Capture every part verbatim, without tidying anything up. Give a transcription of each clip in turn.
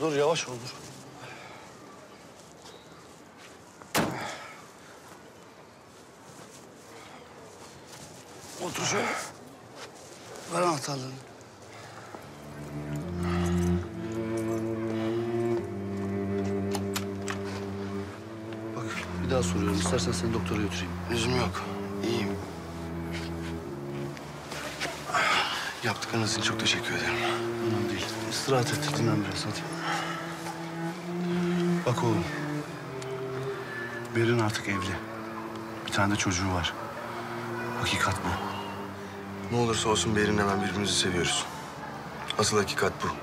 dur yavaş ol dur. Otur şöyle. Ver anahtarlarını. Bak bir daha soruyorum. İstersen seni doktora götüreyim. Yüzüm yok. İyiyim. Yaptıklarınız için çok teşekkür ederim. Önemli değil. İstirahat et. Dinlen biraz hadi. Bak oğlum. Berin artık evli. Bir tane de çocuğu var. Hakikat bu. Ne olursa olsun Berin'le ben birbirimizi seviyoruz. Asıl hakikat bu.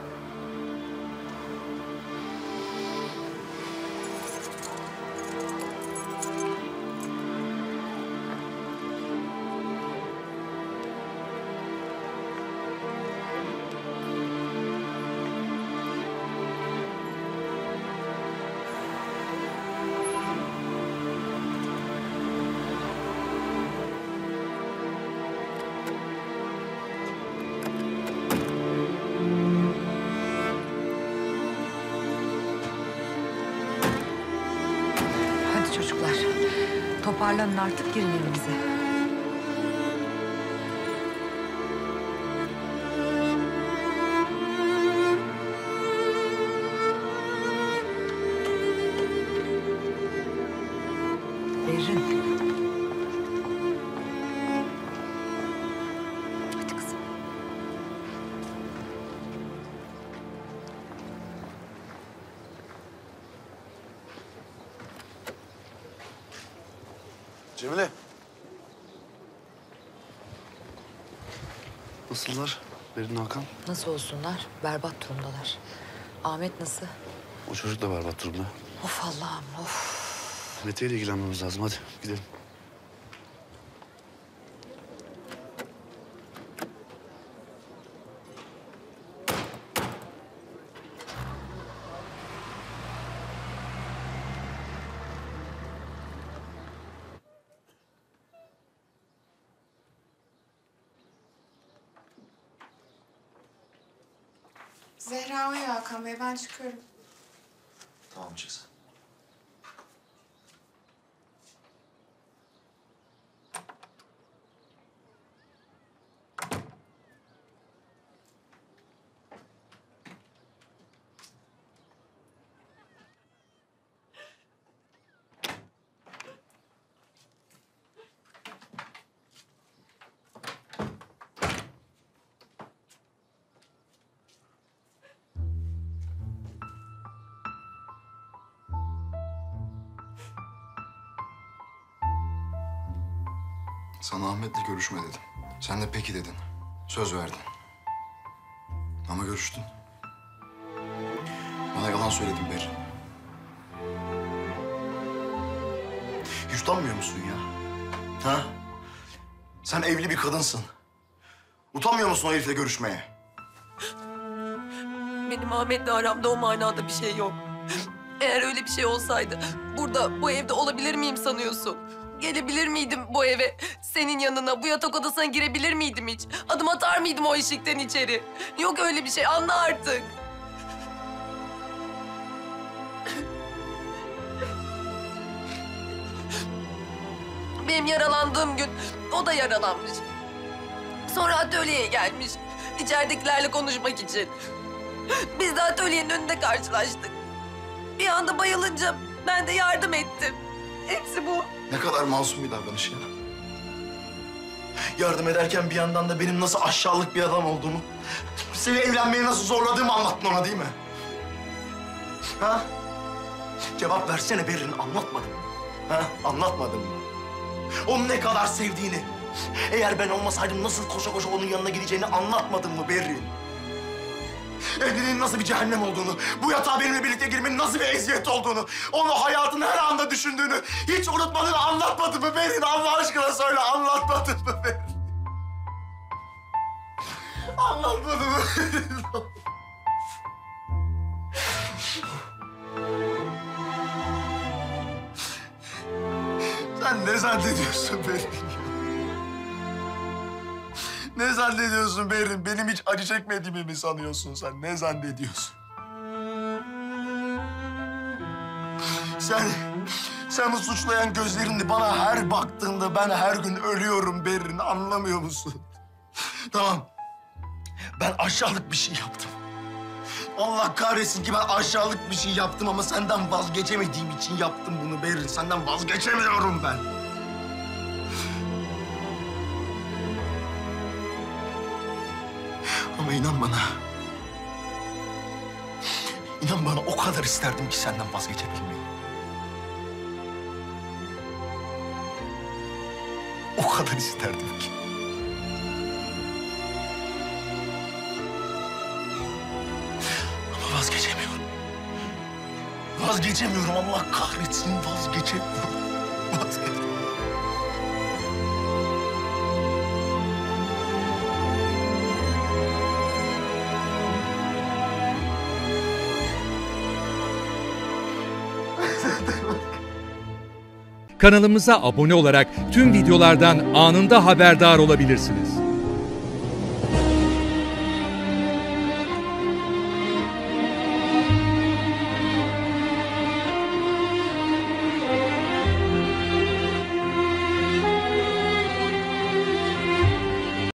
Hadi çocuklar, toparlanın artık, girin evinize. Berrin. Hadi kızım. Cemile. Nasıllar Berin, Hakan? Nasıl olsunlar? Berbat durumdalar. Ahmet nasıl? O çocuk da berbat durumda. Of Allah'ım, of. Mete ile ilgilenmemiz lazım. Hadi gidelim. Zehra uyuyor Hakan Bey, ben çıkıyorum. Tamam çık sen. Sana Ahmet'le görüşme dedim. Sen de peki dedin. Söz verdin. Ama görüştün. Bana yalan söyledin Berin. Hiç utanmıyor musun ya? Ha? Sen evli bir kadınsın. Utanmıyor musun o herifle görüşmeye? Benim Ahmet'le aramda o manada bir şey yok. Eğer öyle bir şey olsaydı burada, bu evde olabilir miyim sanıyorsun? Gelebilir miydim bu eve, senin yanına, bu yatak odasına girebilir miydim hiç? Adım atar mıydım o eşikten içeri? Yok öyle bir şey, anla artık. Benim yaralandığım gün o da yaralanmış. Sonra atölyeye gelmiş, içeridekilerle konuşmak için. Biz de atölyenin önünde karşılaştık. Bir anda bayılınca ben de yardım ettim. Hepsi bu. Ne kadar masum bir davranış ya. Yardım ederken bir yandan da benim nasıl aşağılık bir adam olduğumu, seni evlenmeye nasıl zorladığımı anlattın ona değil mi? Ha? Cevap versene Berin, anlatmadın mı? Ha? Anlatmadın mı? Onu ne kadar sevdiğini, eğer ben olmasaydım nasıl koşa koşa onun yanına gideceğini anlatmadın mı Berin? Evliliğin nasıl bir cehennem olduğunu, bu yatağa benimle birlikte girmenin nasıl bir eziyet olduğunu, onu hayatın her anda düşündüğünü hiç unutmadığını anlatmadın mı Berin? Allah aşkına söyle, anlatmadın mı Berin? Anlatmadın mı Berin? Sen ne zannediyorsun Berin? Ne zannediyorsun Berin? Benim hiç acı çekmediğimi mi sanıyorsun sen? Ne zannediyorsun? Sen, sen bu suçlayan gözlerini bana her baktığında ben her gün ölüyorum Berrin, anlamıyor musun? Tamam, ben aşağılık bir şey yaptım. Allah kahretsin ki ben aşağılık bir şey yaptım ama senden vazgeçemediğim için yaptım bunu Berrin. Senden vazgeçemiyorum ben. Ama inan bana. İnan bana o kadar isterdim ki senden vazgeçebilmeyi. O kadar isterdim ki. Ama vazgeçemiyorum. Vazgeçemiyorum. Allah kahretsin vazgeçemiyorum. Vazgeçemiyorum. Kanalımıza abone olarak tüm videolardan anında haberdar olabilirsiniz.